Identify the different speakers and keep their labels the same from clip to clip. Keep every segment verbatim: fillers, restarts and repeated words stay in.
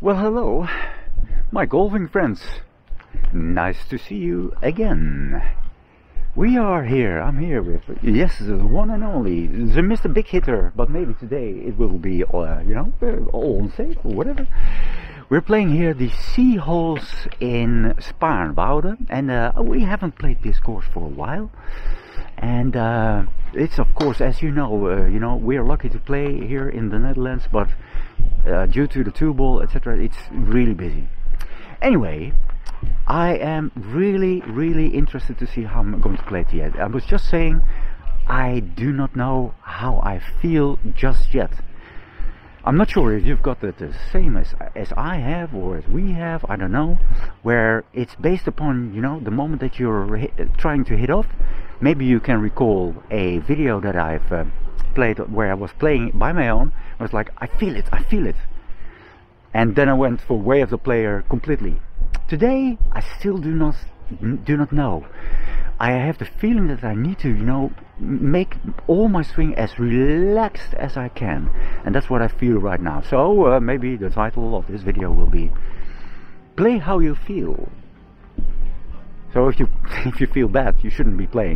Speaker 1: Well, hello, my golfing friends. Nice to see you again. We are here, I'm here with, yes, the one and only, the Mister Big Hitter, but maybe today it will be, uh, you know, all on safe or whatever. We're playing here the Sea Holes in Spaarnwoude, and uh, we haven't played this course for a while. And uh, it's, of course, as you know, uh, you know, we're lucky to play here in the Netherlands, but uh, due to the two ball, et cetera, it's really busy. Anyway, I am really, really interested to see how I'm going to play it yet. I was just saying, I do not know how I feel just yet. I'm not sure if you've got the, the same as, as I have or as we have, I don't know, where it's based upon, you know, the moment that you're hit, trying to hit off. Maybe you can recall a video that I've uh, played where I was playing by my own. I was like, I feel it, I feel it. And then I went for way of the player completely. Today, I still do not do not know. I have the feeling that I need to, you know, make all my swing as relaxed as I can, and that's what I feel right now. So uh, maybe the title of this video will be "Play How You Feel." So if you if you feel bad, you shouldn't be playing.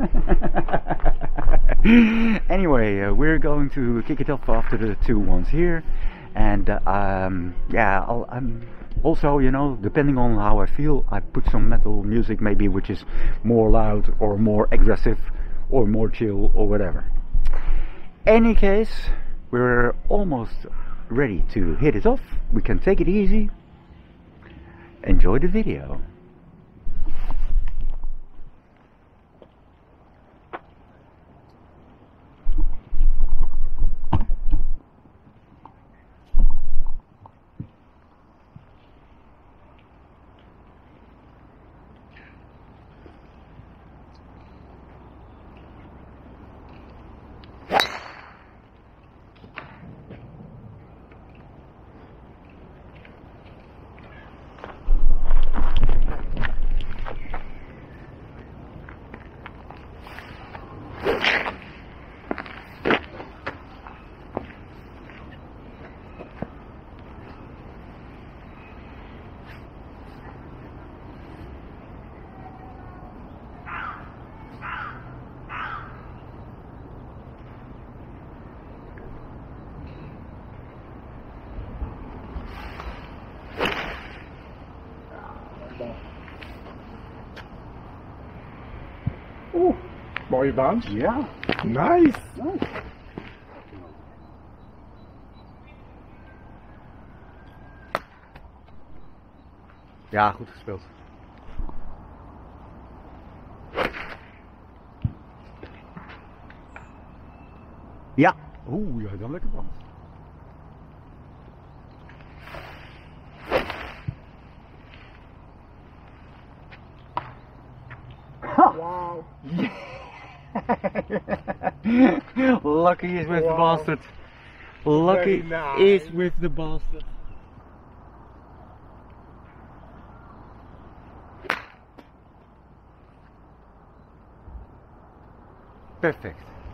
Speaker 1: Anyway, uh, we're going to kick it off after the two ones here, and uh, um, yeah, I'll, I'm. Also, you know, depending on how I feel, I put some metal music maybe which is more loud or more aggressive or more chill or whatever. Any case, we're almost ready to hit it off. We can take it easy. Enjoy the video.
Speaker 2: Oeh, mooie bounce.
Speaker 1: Ja.
Speaker 2: Nice.
Speaker 1: Nice. Ja, goed gespeeld. Ja. Oeh, ja, dan lekker bounce.
Speaker 2: Wow.
Speaker 1: Lucky is with wow. the bastard. Lucky nice. is with the bastard. Perfect.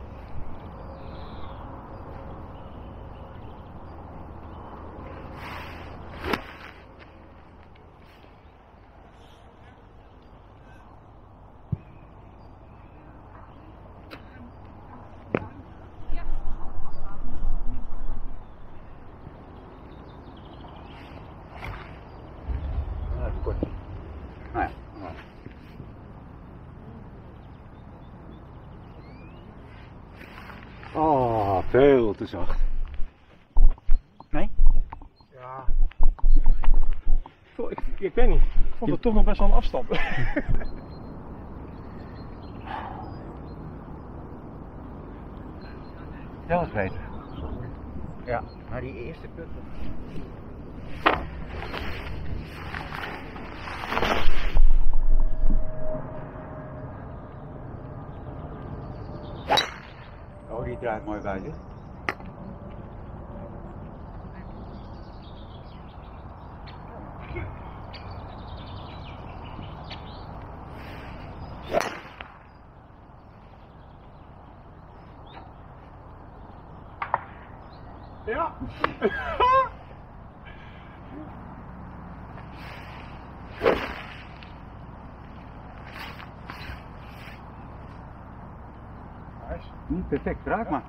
Speaker 1: Oh, veel te zacht. Nee?
Speaker 2: Ja. Ik, ik weet niet. Ik vond het toch nog best wel een afstand.
Speaker 1: Dat was beter. Ja, maar die eerste punten. Oh, die draait mooi bij zich.
Speaker 2: Ja.
Speaker 1: perfect, raak maar.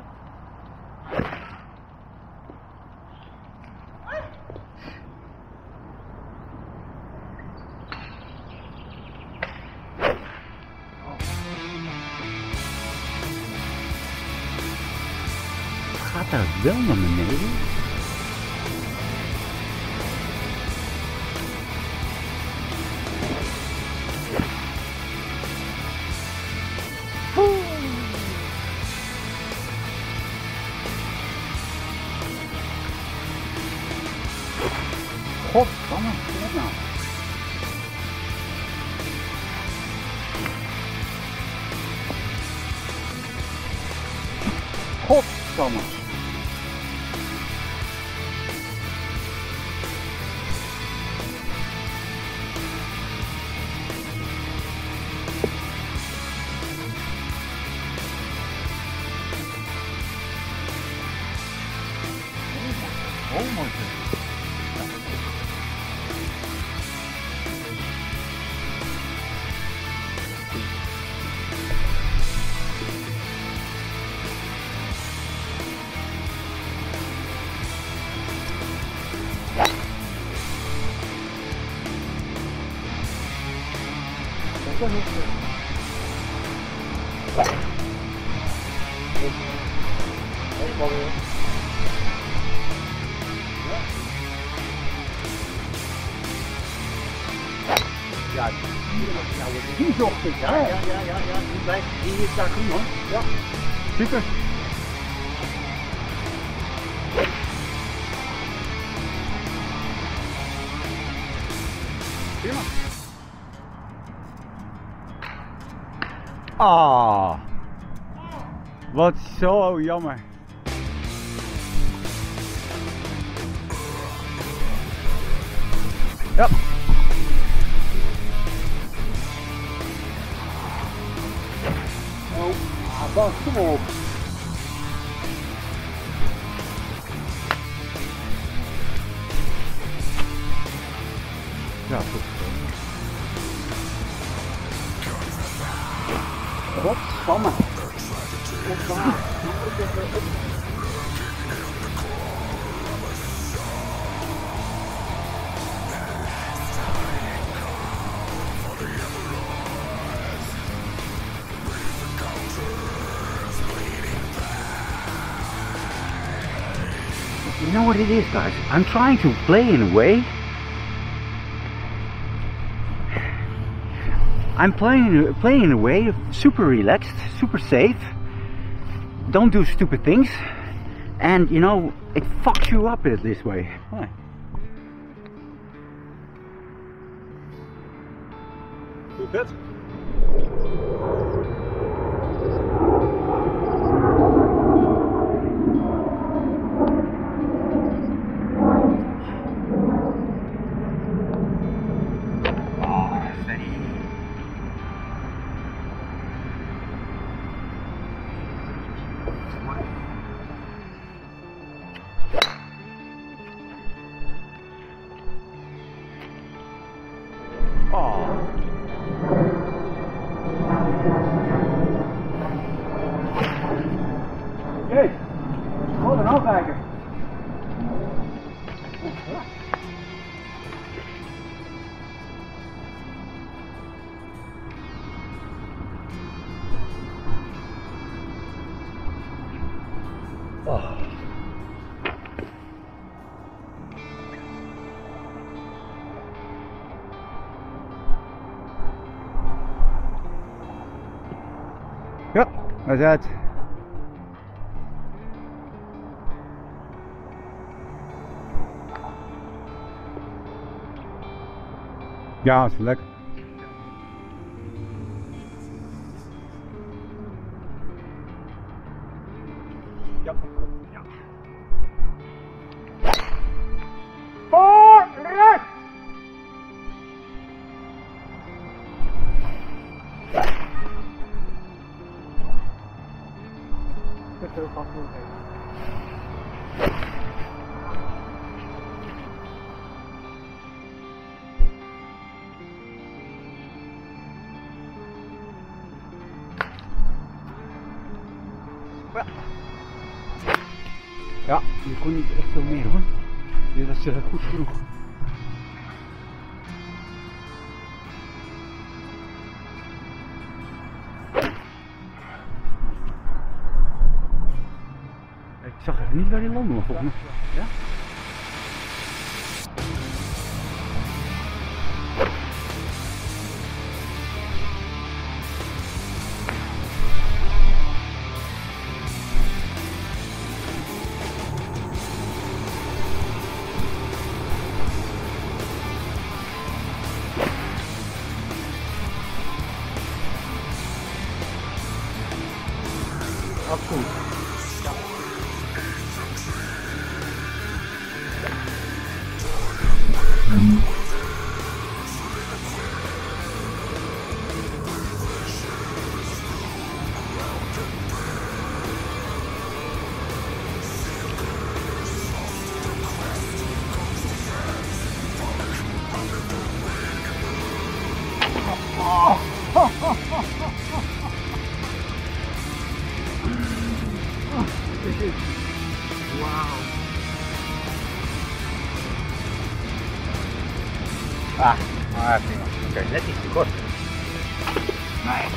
Speaker 1: Gaat daar wel naar beneden? Godsamme, wat nou? Godsamme. Oh my god. Dat is niet zo. Ja, die zocht ik. Ja, ja, ja, ja, ja. Die blijft, die is daar goed hoor. Ja. Super. Prima. Ah, wat zo jammer. Ja. Oh, ah, Bas, kom op. Ja, goed. Godsamme. You know what it is, guys? I'm trying to play in a way. I'm playing playing in a way super relaxed, super safe. Don't do stupid things, and you know it fucks you up this way. Huh.
Speaker 2: Doe het. Oké, wat een afwijker. Oh. Ja, dat is het. Ja, dat is lekker. Ja. Ja. Voor rechts! Dat is ook vast niet even.
Speaker 1: Ja, je kon niet echt veel meer hoor. Dit was uh, goed genoeg. Ik zag even niet waar die landde volgens mij. Ja? Absoluut. Ja. Mm. Wauw. Ah, maar prima. Oké, okay, net iets te kort. Nee.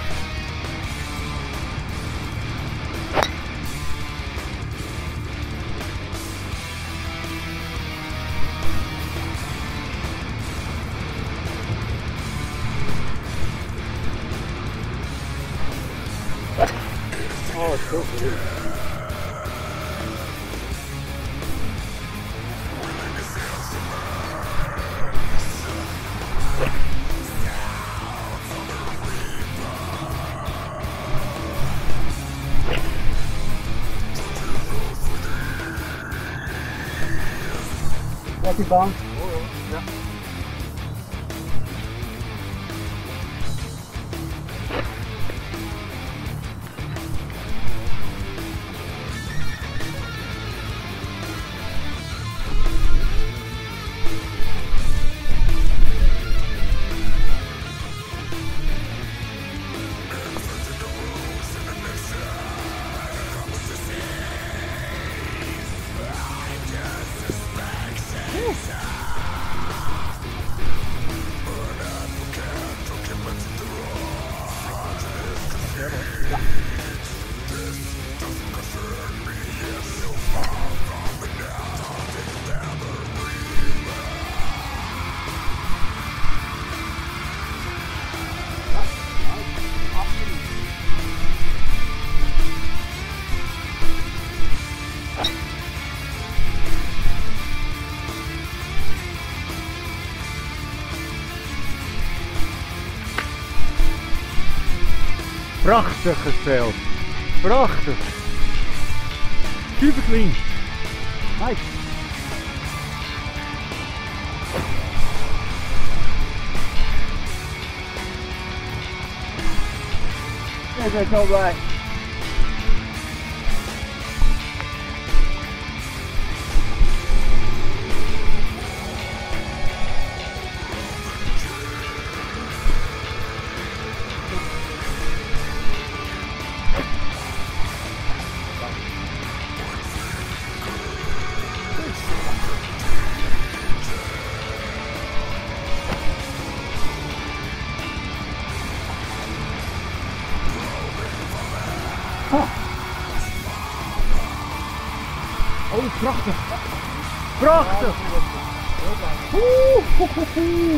Speaker 1: Oh, zo goed. Wat die baan? Ja. Ja. Prachtig gespeeld. Prachtig. Super clean. Nice. Ik ben zo blij. Oh, prachtig! Prachtig! Oeh, oeh, oeh, oeh.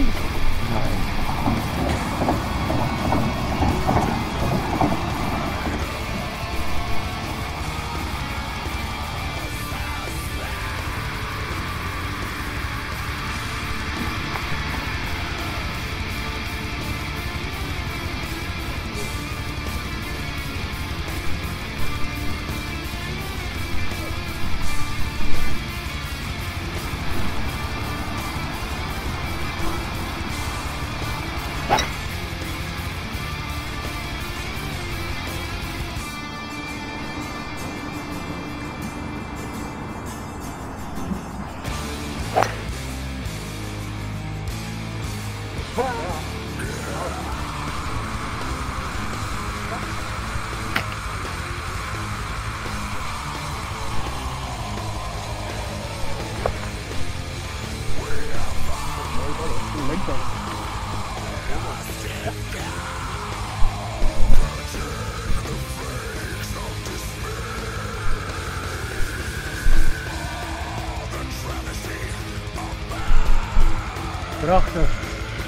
Speaker 2: Prachtig.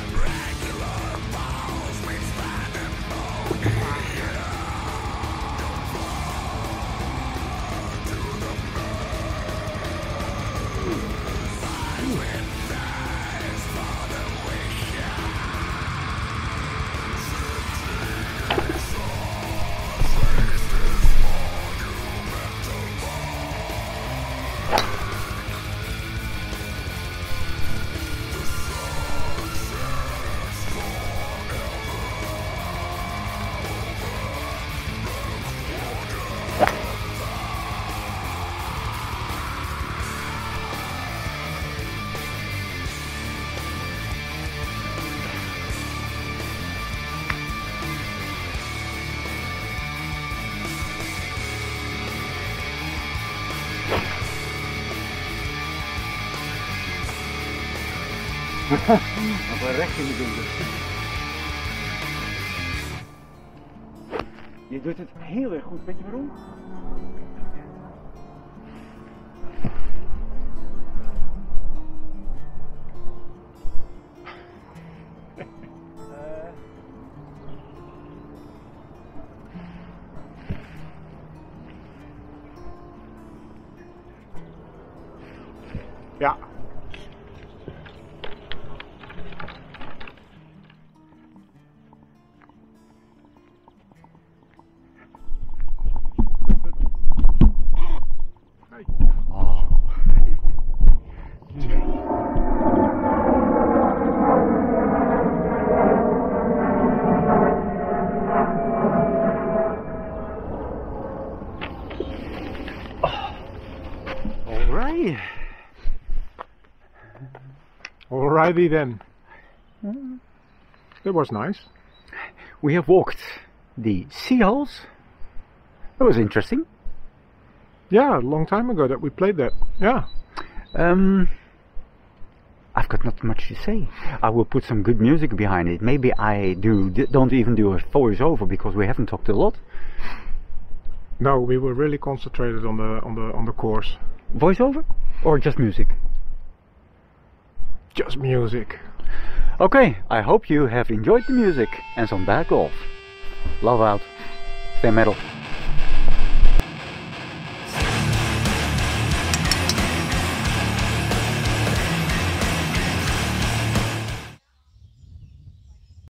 Speaker 2: Nog wel recht in de winkel. Je doet het heel erg goed, weet je waarom? Ja. Alrighty then. That was nice.
Speaker 1: We have walked the seahulls. That was interesting.
Speaker 2: Yeah, a long time ago that we played that. Yeah.
Speaker 1: Um, I've got not much to say. I will put some good music behind it. Maybe I do don't even do a voiceover because we haven't talked a lot.
Speaker 2: No, we were really concentrated on the on the on the course.
Speaker 1: Voiceover or just music?
Speaker 2: Just music.
Speaker 1: Okay, I hope you have enjoyed the music and some bad golf. Love out. Stay metal.